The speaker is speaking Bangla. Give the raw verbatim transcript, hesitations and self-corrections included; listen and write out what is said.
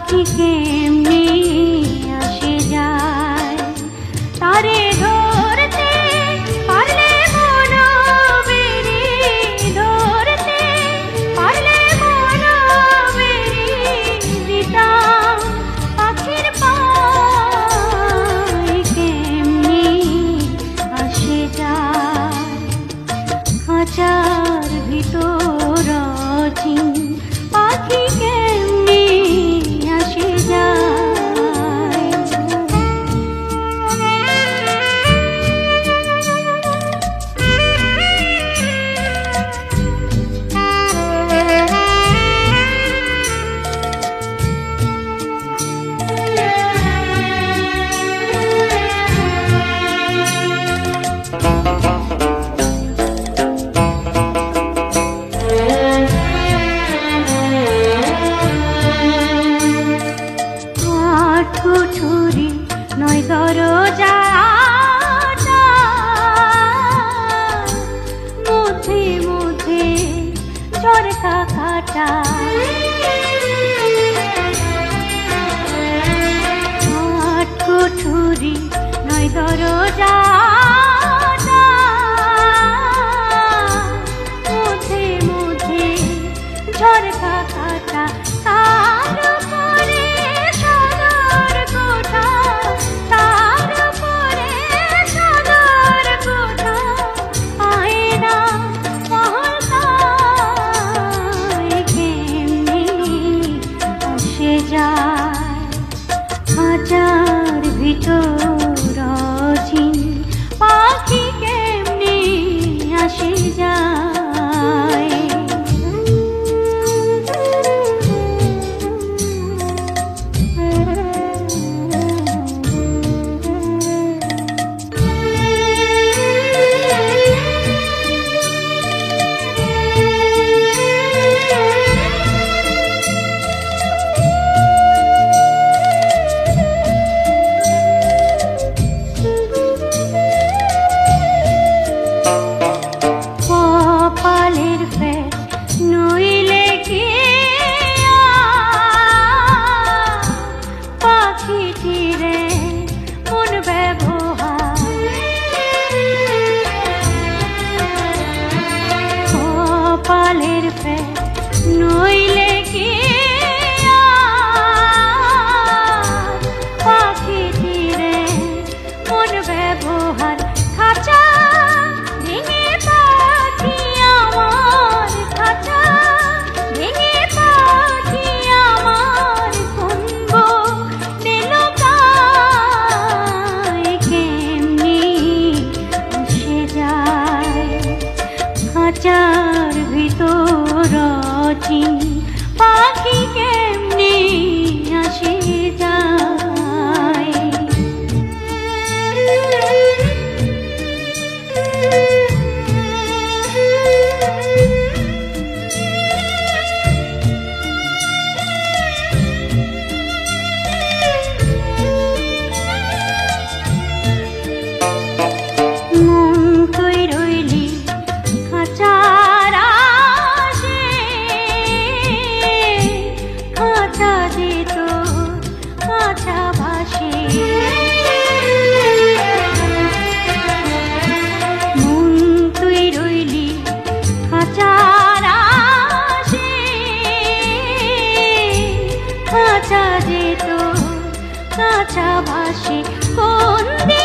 পাখি কেমনি আসে যায় তারে ধরতে পারলে মনো বেরি ধরতে পারলে মনো বেরি দিতাম পাখির পায় কেমনি আসে যায় খাঁচার ভিতর অচিন পাখি কেমনি আসে যায় ছুরি নয় দরজা মধ্যে মধ্যে চরকা কাটা আট কুঠুরি নয় দরজা মধ্যে মধ্যে চরকা কাটা তার উপরে সদর কোঠা তার উপরে সদর কোঠা আয়না মহল্লায় কেমনি আসে যায় খাঁচার ভিতর অচিন পাখি কেমনি আসে যায় কপালের ফের নইলে কি পাখিটিরে মন ব্যবহার কপালের ফের নইলে কি পাখিটিরে মন ব্যবহার খাঁচা ভেঙে পাখি আমার খাঁচা ভেঙে পাখি আমার কুন্ব নীলকায় কেমনি আসে যায় খাঁচার ভিতর অচিন পাখি কেমনি আসে যায় মন তুই রইলি খাঁচার আশে খাঁচা দিত খাঁচা ভাসে মন তুই রইলি খাঁচার আশে খাঁচা দিত খাঁচা ভাসে কোন